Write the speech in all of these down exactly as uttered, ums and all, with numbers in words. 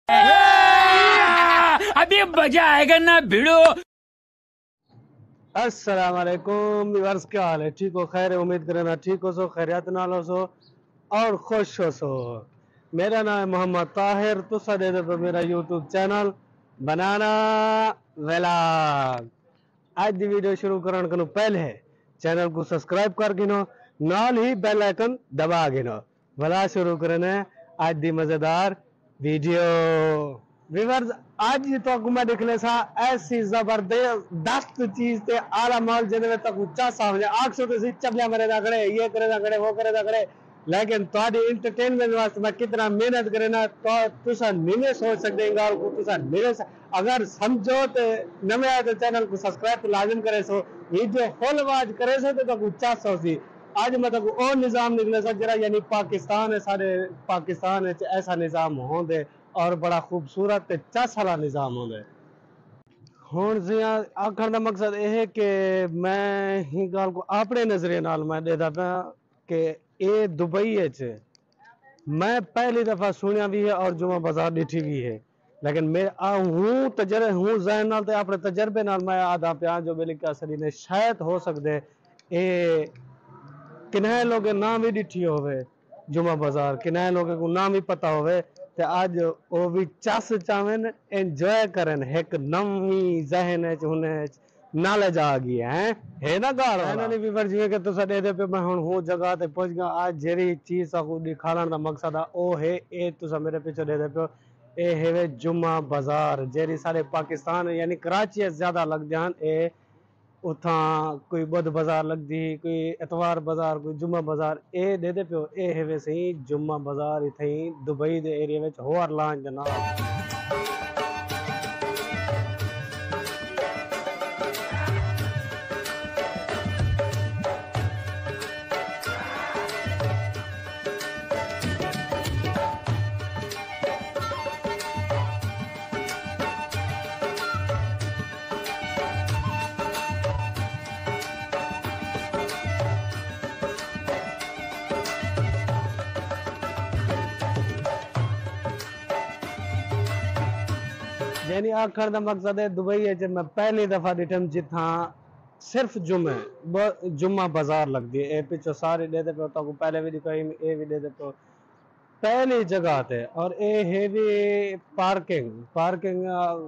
अभी मजा आएगा ना भिड़ो। अस्सलाम वालेकुम व्यूअर्स, क्या हाल है? ठीक हो? खैर है? उम्मीद करना ठीक हो सो, खैरियत नाल हो सो और खुश हो सो। मेरा नाम है मोहम्मद ताहिर, तुसा दे दो मेरा यूट्यूब चैनल बनाना व्लॉग। आज दी वीडियो शुरू करने को पहले चैनल को सब्सक्राइब कर गिनो, नाल ही बेल आइकन दबा गिनो। भला शुरू करने आज दी मजेदार वीडियो। व्यूअर्स, आज तो मैं दिखले सा ऐसी जबरदस्त चीज ते आला माल जिन्हें में तक ऊंचा सामने आग सो तो चबलिया मरे दा खड़े, ये करे दा खड़े, वो करे दा खड़े, लेकिन तुम्हारी एंटरटेनमेंट वास्ते मैं कितना मेहनत करे ना तो तुसा नहीं सोच सकते गाल को। तुसा नहीं अगर समझो तो नवे आए तो चैनल को सब्सक्राइब तो लाजिम करे सो, वीडियो फुल वाच करे सो तो ऊंचा सो सी। आज मतलब और निजाम निकले सा जरा, यानी पाकिस्तान है, सारे पाकिस्तान है ऐसा निजाम होंदे और बड़ा खूबसूरत चासाला निजाम होंदे। हुण जियां आखण दा मकसद यह है कि मैं ही गाल को अपने नजरिए नाल मैं देदा पिया कि ये दुबई च मैं पहली दफा सुनिया भी है और जुमा बाजार डिठी भी है, लेकिन मैं हूँ तजर्बे हूँ जहन नाल ते अपने तजर्बे नाल मैं आदा पिया जो बेली का असली ने शायद हो सकते ए किन्हे लोग नाम ही डिठी होवे जुमा बाजार, किन्हे लोग को नाम ही पता होवे ते आज वो भी चस चावन एंजॉय करन एक नवी जहन च हुने नाले जा गई है है ना गाल फाइनली भी वर्ज के तो दे दे पे मैं हुन हूं जगह ते पहुंच गया। आज जेरी चीज को दिखाने दा मकसद है ओ है ए तुसा मेरे पीछे दे दे पे ए है जुमा बाजार जेरी सारे पाकिस्तान यानी कराची से ज्यादा लग जान। ए उथा कोई बुध बाजार लगदी, कोई इतवार बाजार, कोई जुम्मा बाजार ए दे दे पियो ए है वैसे ही जुम्मा बाजार इथे दुबई दे एरिया विच होर लांच दे नाल। यानी आखर का मकसद है दुबई है मैं पहली दफा डिठम जिथा सिर्फ जुमे जुम्मा बाजार लगती है। पिछो सारे दे दे पे तो पहले भी दिखाई ए भी दे दे पे पहली जगह थे और ए है भी पार्किंग पार्किंग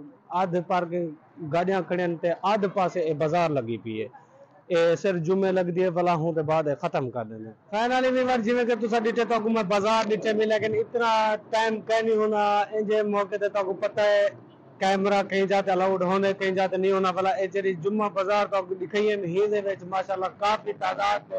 आध पार्किंग गाड़ियां खड़ियां ते आध पासे ए बाजार लगी पी है। ए सिर्फ जुमे लगती है भला हूं ते बाद खत्म कर देने। फाइनली भी बार जिवें कि तुसा डिठे तो मैं बाजार डिठे भी, लेकिन इतना टाइम कहीं नहीं होना इंजे मौके ते तो पता है कैमरा कहीं जाते अलाउड होने कहीं जाते नहीं होना। भला जी जुम्मा बाजार तो दिखाई ही माशाल्लाह काफी तादाद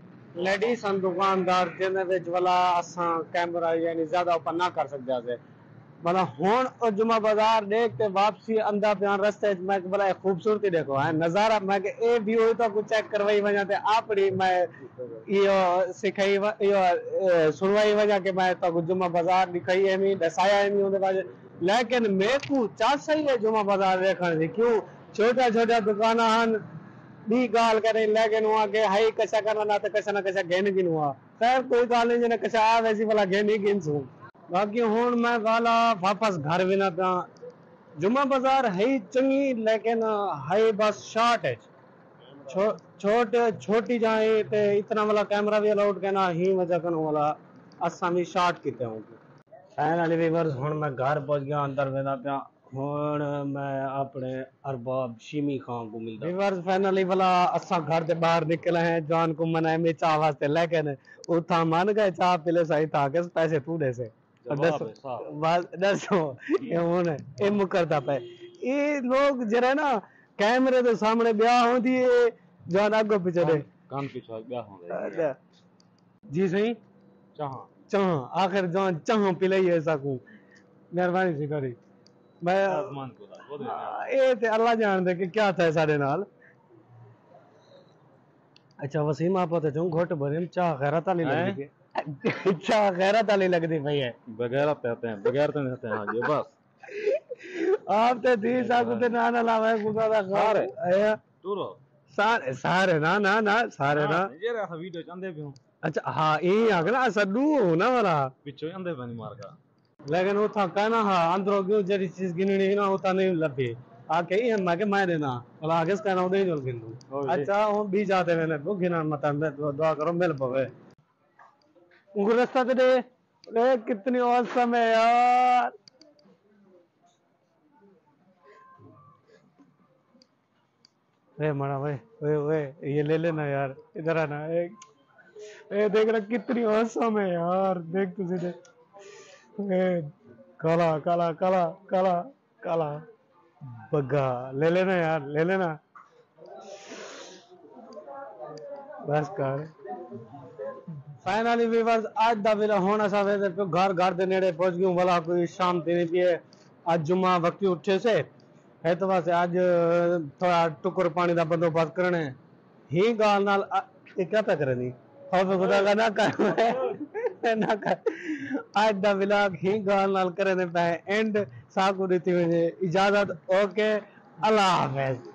लेडीज हैं दुकानदार जिन्हें भला असा कैमरा यानी ज्यादा ऊपर ना कर सकते। भला हुण जुम्मा बाजार देखते वापसी अंदा प्यान रस्ते मैं भला खूबसूरती देखो है नजारा मैं ए व्यू तो कुछ चेक करवाई वजा ते आपड़ी मैं यो सिखाई यो सुनवाई वजा के मैं तो जुम्मा बाजार दिखाई है मी दसाया है मी उनके बाद, लेकिन मैं को चास सही है जुमा बाजार देखने से क्यों छोटा छोटा दुकान हन दी गाल करे, लेकिन वहां के हाई कसा करना ना तो कसा ना कसा घेन गिन हुआ। खैर कोई गाल नहीं जने कसा आ वैसी वाला घेन ही गिन सू। बाकी हुन मैं गाला वापस घर भी ना पिया। जुमा बाजार है चंगी लेकिन है बस शॉर्ट है छो, छोटे छोटी जाए ते इतना वाला कैमरा भी अलाउड करना ही वजह कन वाला असा भी शॉर्ट किते हूं। फाइनली व्यूअर्स हुण मैं घर पहुंच गया, अंदर वेंदा पिया। हुण मैं अपने अरबाब शिमी खान को मिलदा। व्यूअर्स फाइनली भला असा घर से बाहर निकले हैं जान को मनाए में चाह वास्ते, लेकिन उठा मन गए चाह पिले सही था के पैसे तू दे से दसो बस दसो ये हुण ए मुकरदा पे ये लोग जरा ना कैमरे के सामने ब्याह होंदी है जान आगो पीछे दे कान पीछे ब्याह होंदे जी सही चाह चाह आखिर जान चाह पिलाई ऐसा को मेहरबानी सी करी मैं ए ते अल्लाह जान दे कि क्या था साडे नाल। अच्छा वसीम आप तो जो घोट भरे चाह गैरत वाली लगदी है चाह गैरत वाली लगदी भई है बगैरत कहते हैं बगैर तो नहीं कहते हैं। हां जी बस आप ते दी साकू ते ना ना लावे गुदा दा खार है टूरो सारे सारे ना ना ना सारे ना ये ऐसा वीडियो चंदे पे। अच्छा हाँ ये अगला सड्डू ना वाला पिछो अंदे बनी मार का लेकिन उथा कहना हाँ अंदरों क्यों जरी चीज गिननी ना उथा नहीं लभी आके ही मैं के मैं देना बोला आगे कहना उदे ही गिन दूं अच्छा वो भी जाते मैंने वो गिना मत मैं दुआ करो मिल पवे उनको रास्ता दे दे ए कितनी औसम है यार ए मरा वे वे वे ये ले लेना यार इधर आना एक ए देख रहा कितनी औसम है यार देख तुझे देख ए काला काला काला काला काला बग्गा ले लेना यार ले लेना बस कर फाइनली व्यूअर्स आज दा वीडियो होना सा वे तो घर घर दे नेड़े पहुंच गयो भला कोई शाम तेने पिए आज जुम्मा वक्ती उठे से है तो बस आज थोड़ा टुकर पानी दा बंदोबस्त करने ही गाल नाल ये क्या पे करनी और खुदा का ना कर ना कर आज दा व्लॉग ही गाल नाल करने पे एंड साकू रीति में इजाजत ओके अल्लाह हाफिज।